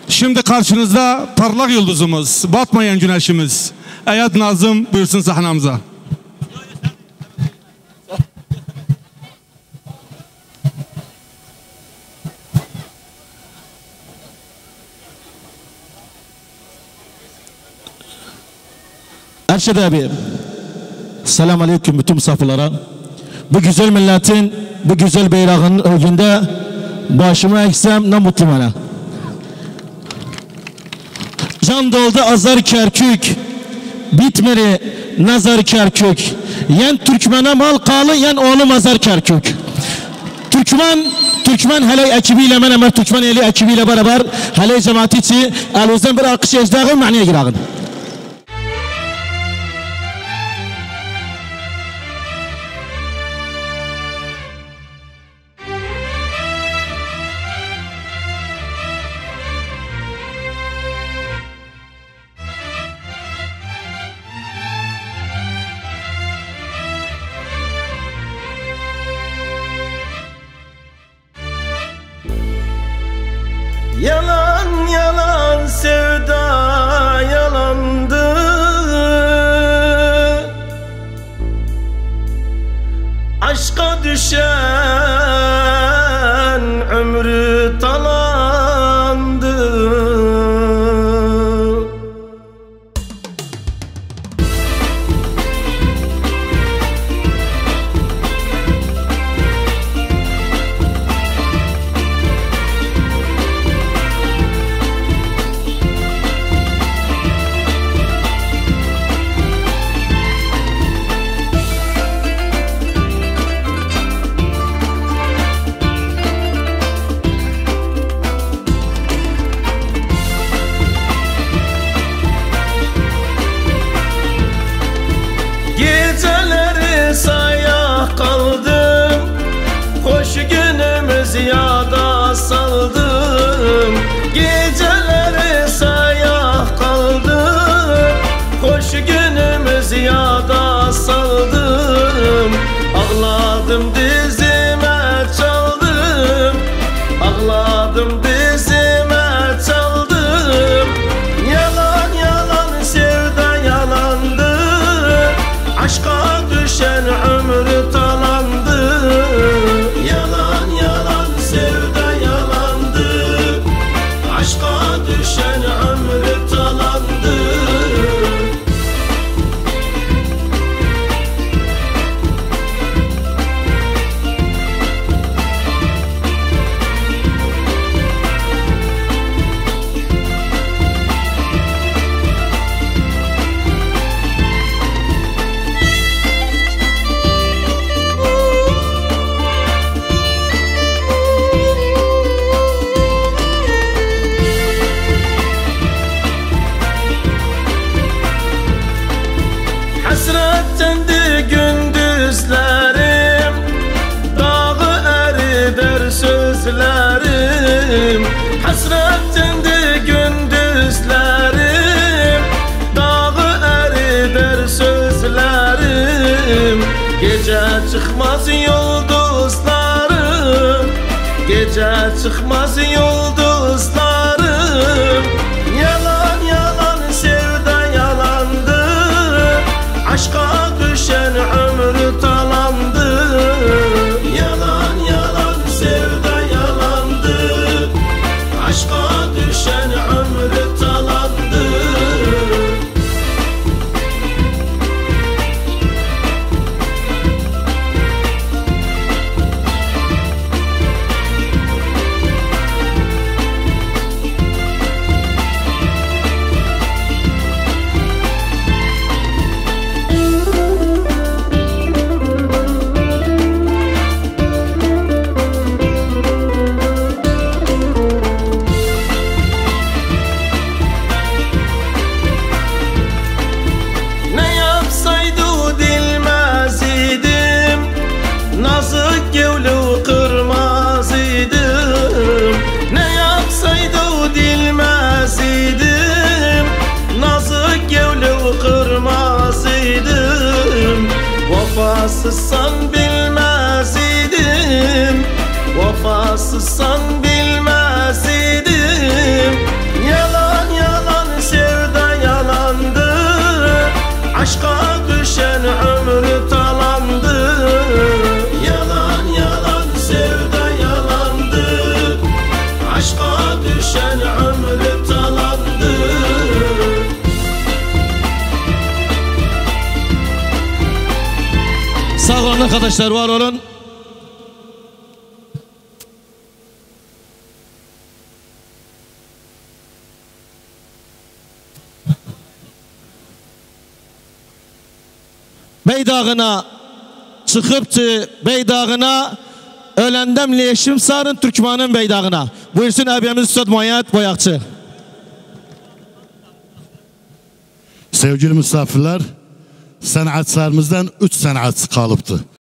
Şimdi karşınızda parlak yıldızımız, batmayan güneşimiz Eyad Nazım buyursun sahnamıza. Erşed abi, selamun aleyküm bütün misafirlere. Bu güzel milletin, bu güzel bayrağın önünde başıma eksem ne mutlu bana. Can doldu azar Kerkük, bitmeri nazar Kerkük. Yen Türkmen'e mal kalı, yen oğlu mazar Kerkük. Türkmen hele ekibiyle men Ömer Türkmen eli ekibiyle beraber hele cemaati içi aluzdan bir akış ecdağın maniye girağın. Yalan yalan sevda yalandı, aşka düşen ömrü talandı. Geceleri sayah kaldım, hoş günümüz yada saldım. Geceleri sayah kaldım, hoş günümüz yada saldım. Ağladım dizime çaldım, ağladım dizime çaldım. Yalan yalan sevda yalandı, aşka düşen ömrü talandı. Yalan yalan sevda yalandı, aşka düşen ömrü talandı. Hasrettendi gündüzlerim, dağı erider sözlerim. Hasrettendi gündüzlerim, dağı erider sözlerim. Gece çıkmaz yıldızlarım, gece çıkmaz yıldızlarım. Yalan yalan sevda yalandı, aşka düşen ömrü talandı. Yalan yalan sevda yalandı, aşka düşen ömrü talandı. Arkadaşlar var olun. Beydağına çıkıptı, beydağına ölendem leşim sarın Türkmanın beydağına. Buyursun abimiz Üstad Muayet Boyakçı. Sevgili misafirler, sanatçılarımızdan 3 sanatçı kalıptı.